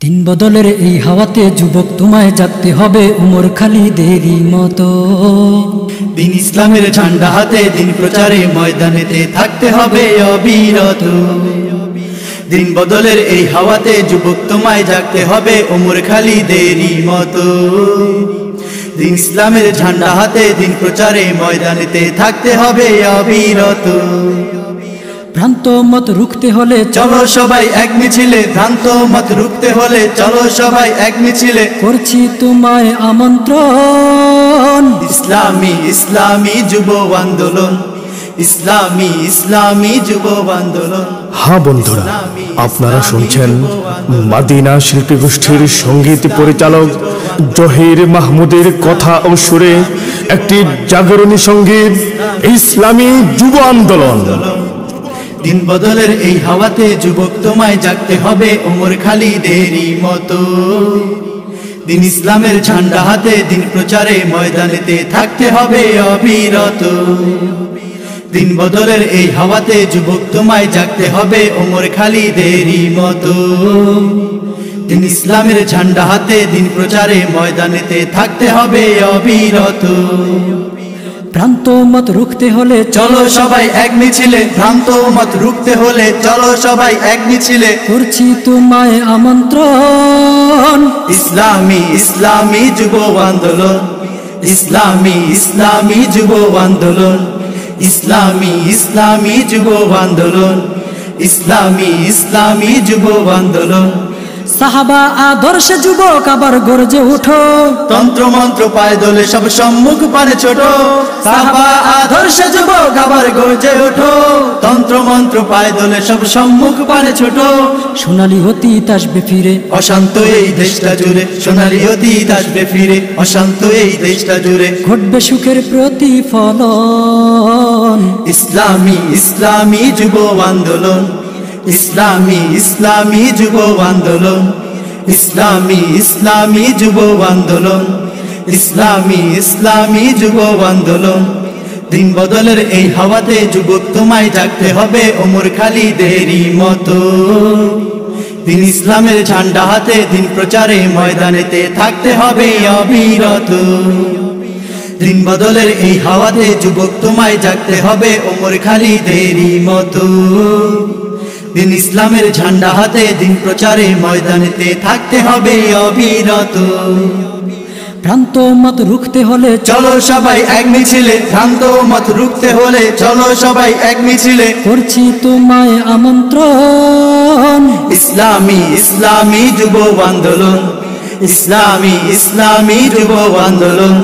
দিন বদলের এই হাওয়াতে যুবক তোমায় জাগতে হবে উমর খালিদেরই মতো। দিন ইসলামের ঝান্ডা হাতে দিন প্রচারে ময়দানেতে থাকতে হবে অবিরত। দিন বদলের এই হাওয়াতে যুবক তোমায় জাগতে হবে উমর খালিদেরই মতো। দিন ইসলামের ঝান্ডা হাতে দিন প্রচারে ময়দানেতে থাকতে হবে অবিরত। ভ্রান্ত মত রুখতে হলে চলো সবাই এক মিছিলে, ভ্রান্ত মত রুখতে হলে চলো সবাই এক মিছিলে। করছি তোমায় আমন্ত্রণ, ইসলামী যুব আন্দোলন, ইসলামী যুব আন্দোলন। হ্যাঁ বন্ধুরা, আপনারা শুনছেন মাদিনা শিল্পী গোষ্ঠীর সঙ্গীত পরিচালক জহির মাহমুদের কথা ও সুরে একটি জাগরণী সঙ্গীত ইসলামী যুব আন্দোলন। দিন বদলের এই হাওয়াতে যুবক তোমায় জাগতে হবে উমর খালিদেরই মতো। দিন ইসলামের ঝান্ডা হাতে দিন প্রচারে ময়দানেতে থাকতে হবে অবিরত। দিন বদলের এই হাওয়াতে যুবক তোমায় জাগতে হবে উমর খালিদেরই মতো। দিন ইসলামের ঝান্ডা হাতে দিন প্রচারে ময়দানেতে থাকতে হবে অবিরত। ভ্রান্ত মত রুখতে হলে চলো সবাই এক মিছিলে, ভ্রান্ত মত রুখতে হলে চলো সবাই এক মিছিলে। করছি তোমায় আমন্ত্রণ, ইসলামী যুব আন্দোলন, ইসলামী যুব আন্দোলন, ইসলামী যুব আন্দোলন, ইসলামী যুব আন্দোলন। সাহাবা আদর্শ যুবক আবার গর্জে উঠো, তন্ত্র মন্ত্র পায় দোলে সব সম্মুখ পারে ছোট। সাহাবা আদর্শ যুবক আবার গর্জে ওঠো, তন্ত্র মন্ত্র পায় দোলে সব সম্মুখ পারে ছোট। সোনালী অতীত আসবে ফিরে, অশান্ত এই দেশটা জুড়ে, সোনালী অতীত আসবে ফিরে, অশান্ত এই দেশটা জুড়ে। ঘটবে সুখের প্রতিফলন, ইসলামী যুব আন্দোলন, ইসলামী যুব আন্দোলন, ইসলামী যুব আন্দোলন, ইসলামী যুব আন্দোলন। দিন বদলের এই হাওয়াতে যুবক তোমায় জাগতে হবে উমর খালিদেরই মতো। দিন ইসলামের ঝান্ডা হাতে দিন প্রচারে ময়দানেতে থাকতে হবে অবিরত। দিন বদলের এই হাওয়াতে যুবক তোমায় জাগতে হবে উমর খালিদেরই মতো। দিন ইসলামের ঝান্ডা হাতে দিন প্রচারে ময়দানেতে থাকতে হবে অবিরত। ভ্রান্ত মত রুখতে হলে চলো সবাই এক মিছিলে, ভ্রান্ত মত রুখতে হলে চলো সবাই এক মিছিলে। করছি তোমায় আমন্ত্রণ, ইসলামী যুব আন্দোলন, ইসলামী যুব আন্দোলন,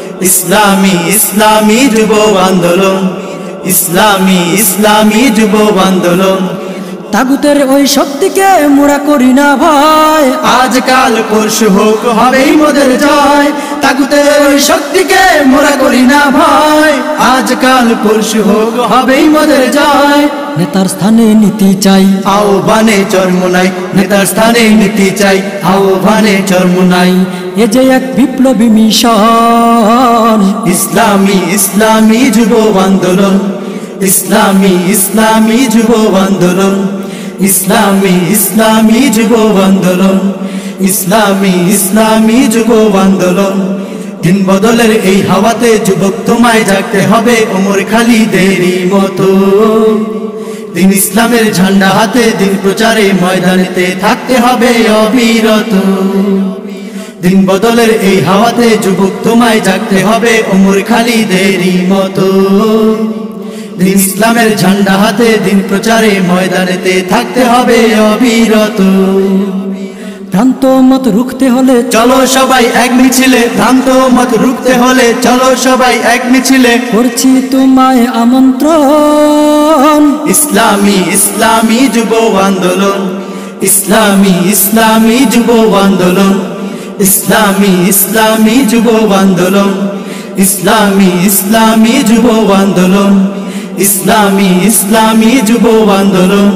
ইসলামী যুব আন্দোলন, ইসলামী যুব আন্দোলন। তাগুতের ওই শক্তিকে মোরা করি না ভয়, আজকাল পরশু হোক হবেই মোদের জয়। তাগুতের ওই শক্তিকে মোরা করি না ভয়, আজকাল পরশু হোক হবেই মোদের জয়। নেতার স্থানে নীতি চাই, আহ্বানে চরমোনাই, নেতার স্থানে নীতি চাই, আহ্বানে চরমোনাই। এ যে এক বিপ্লবী মিশন, ইসলামী যুব আন্দোলন, ইসলামী যুব আন্দোলন, ইসলামী যুব আন্দোলন, ইসলামী যুব আন্দোলন। দিন বদলের এই হাওয়াতে যুবক তোমায় জাগতে হবে উমর খালিদেরই মতো। দিন ইসলামের ঝান্ডা হাতে দিন প্রচারে ময়দানেতে থাকতে হবে অবিরত। দিন বদলের এই হাওয়াতে যুবক তোমায় জাগতে হবে উমর খালিদেরই মতো। দিন ইসলামের ঝান্ডা হাতে দিন প্রচারে ময়দানেতে থাকতে হবে অবিরত। ভ্রান্ত মত রুখতে হলে চলো সবাই এক মিছিলে, ভ্রান্ত মত রুখতে হলে চলো সবাই এক মিছিলে। করছি তোমায় আমন্ত্রণ, ইসলামী যুব আন্দোলন, ইসলামী যুব আন্দোলন, ইসলামী যুব আন্দোলন, ইসলামী যুব আন্দোলন, ইসলামী যুব আন্দোলন,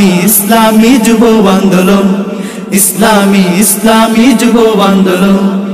ইসলামী যুব আন্দোলন, ইসলামী যুব আন্দোলন।